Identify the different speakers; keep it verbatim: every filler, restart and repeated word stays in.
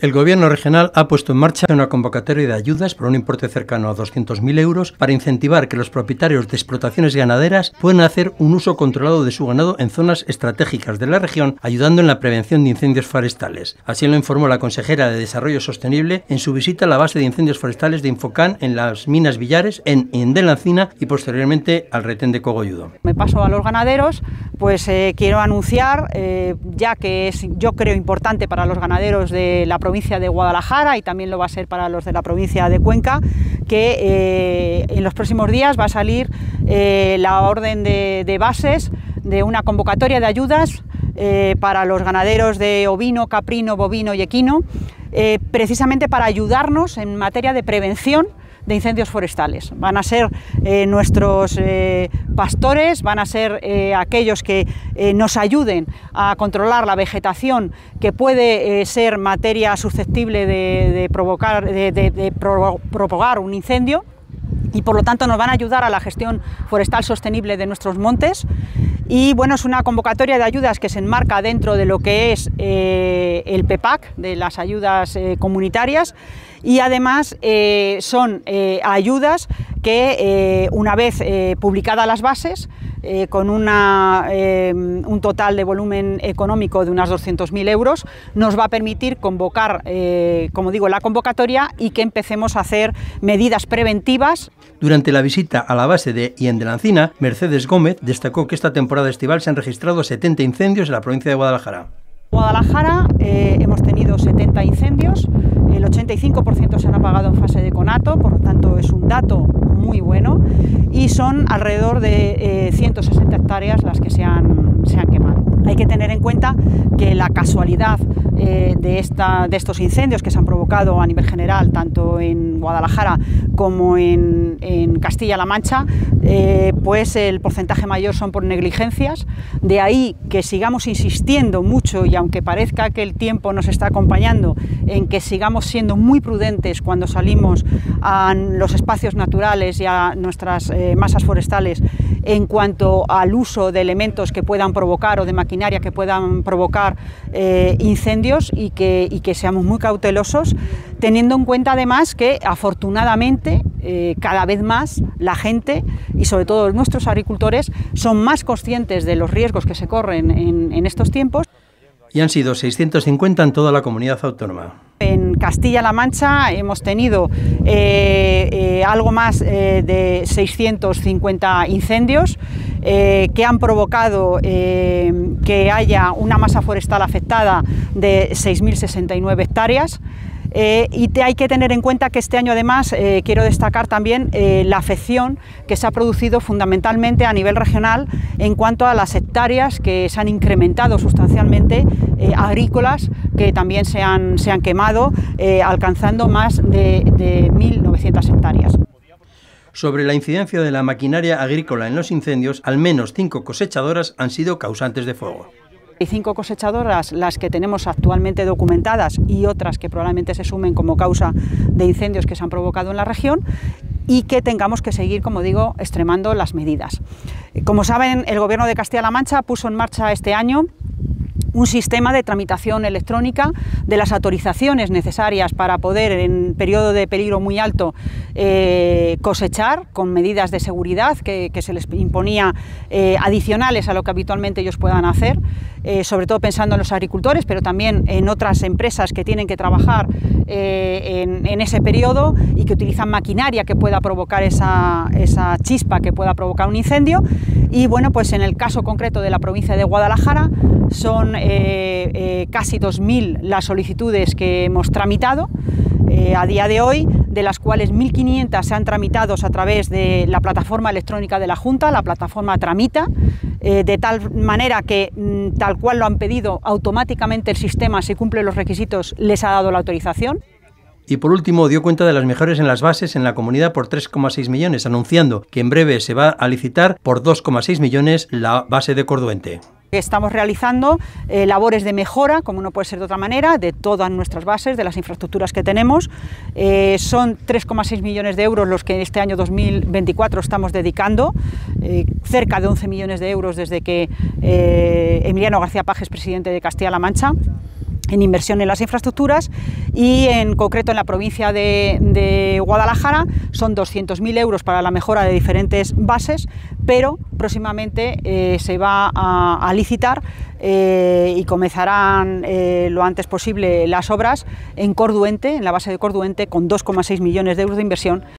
Speaker 1: El Gobierno regional ha puesto en marcha una convocatoria de ayudas por un importe cercano a doscientos mil euros para incentivar que los propietarios de explotaciones ganaderas puedan hacer un uso controlado de su ganado en zonas estratégicas de la región, ayudando en la prevención de incendios forestales. Así lo informó la consejera de Desarrollo Sostenible en su visita a la base de incendios forestales de Infocán en las Minas Villares, en Indelancina y posteriormente al retén de Cogolludo.
Speaker 2: Me paso a los ganaderos, pues eh, quiero anunciar, eh, ya que es yo creo importante para los ganaderos de la provincia de Guadalajara y también lo va a ser para los de la provincia de Cuenca, que eh, en los próximos días va a salir eh, la orden de, de bases de una convocatoria de ayudas eh, para los ganaderos de ovino, caprino, bovino y equino, eh, precisamente para ayudarnos en materia de prevención de incendios forestales. Van a ser eh, nuestros eh, pastores, van a ser eh, aquellos que eh, nos ayuden a controlar la vegetación que puede eh, ser materia susceptible de, de provocar, de, de, de pro, propagar un incendio, y por lo tanto nos van a ayudar a la gestión forestal sostenible de nuestros montes. Y bueno, es una convocatoria de ayudas que se enmarca dentro de lo que es eh, el P E P A C, de las ayudas eh, comunitarias, y además eh, son eh, ayudas que eh, una vez eh, publicadas las bases, eh, con una, eh, un total de volumen económico de unos doscientos mil euros, nos va a permitir convocar, eh, como digo, la convocatoria y que empecemos a hacer medidas preventivas.
Speaker 1: Durante la visita a la base de Indelancina, Mercedes Gómez destacó que esta temporada estival se han registrado setenta incendios en la provincia de Guadalajara.
Speaker 2: En Guadalajara eh, hemos tenido setenta incendios, el ochenta y cinco por ciento se han apagado en fase de conato, por lo tanto es un dato muy bueno, y son alrededor de eh, ciento sesenta hectáreas las que se han, se han quemado. Hay que tener en cuenta que la casualidad eh, de, esta, de estos incendios que se han provocado a nivel general, tanto en Guadalajara como en, en Castilla-La Mancha, eh, pues el porcentaje mayor son por negligencias. De ahí que sigamos insistiendo mucho, y aunque parezca que el tiempo nos está acompañando, en que sigamos siendo muy prudentes cuando salimos a los espacios naturales y a nuestras eh, masas forestales en cuanto al uso de elementos que puedan provocar o de maquinaria que puedan provocar eh, incendios, y que, y que seamos muy cautelosos, teniendo en cuenta además que afortunadamente eh, cada vez más la gente y sobre todo nuestros agricultores son más conscientes de los riesgos que se corren en, en estos tiempos.
Speaker 1: Y han sido seiscientos cincuenta en toda la comunidad autónoma.
Speaker 2: En Castilla-La Mancha hemos tenido eh, eh, algo más eh, de seiscientos cincuenta incendios eh, que han provocado eh, que haya una masa forestal afectada de seis mil sesenta y nueve hectáreas. Eh, y te hay que tener en cuenta que este año además eh, quiero destacar también eh, la afección que se ha producido fundamentalmente a nivel regional en cuanto a las hectáreas que se han incrementado sustancialmente, eh, agrícolas que también se han, se han quemado, eh, alcanzando más de, de mil novecientas hectáreas.
Speaker 1: Sobre la incidencia de la maquinaria agrícola en los incendios, al menos cinco cosechadoras han sido causantes de fuego.
Speaker 2: Hay cinco cosechadoras las que tenemos actualmente documentadas y otras que probablemente se sumen como causa de incendios que se han provocado en la región, y que tengamos que seguir, como digo, extremando las medidas. Como saben, el Gobierno de Castilla-La Mancha puso en marcha este año un sistema de tramitación electrónica de las autorizaciones necesarias para poder, en periodo de peligro muy alto, eh, cosechar, con medidas de seguridad que, que se les imponía eh, adicionales a lo que habitualmente ellos puedan hacer, eh, sobre todo pensando en los agricultores, pero también en otras empresas que tienen que trabajar eh, en, en ese periodo y que utilizan maquinaria que pueda provocar esa, esa chispa que pueda provocar un incendio. Y bueno, pues en el caso concreto de la provincia de Guadalajara son eh, eh, casi dos mil las solicitudes que hemos tramitado eh, a día de hoy, de las cuales mil quinientas se han tramitado a través de la plataforma electrónica de la Junta, la plataforma Tramita, eh, de tal manera que mm, tal cual lo han pedido, automáticamente el sistema, si cumple los requisitos, les ha dado la autorización.
Speaker 1: Y por último dio cuenta de las mejoras en las bases en la comunidad por tres coma seis millones, anunciando que en breve se va a licitar por dos coma seis millones la base de Corduente.
Speaker 2: Estamos realizando eh, labores de mejora, como no puede ser de otra manera, de todas nuestras bases, de las infraestructuras que tenemos. Eh, son tres coma seis millones de euros los que este año dos mil veinticuatro estamos dedicando, eh, cerca de once millones de euros desde que eh, Emiliano García Paje es presidente de Castilla-La Mancha. en inversión en las infraestructuras, y en concreto en la provincia de, de Guadalajara son doscientos mil euros para la mejora de diferentes bases, pero próximamente eh, se va a, a licitar eh, y comenzarán eh, lo antes posible las obras en Corduente, en la base de Corduente, con dos coma seis millones de euros de inversión,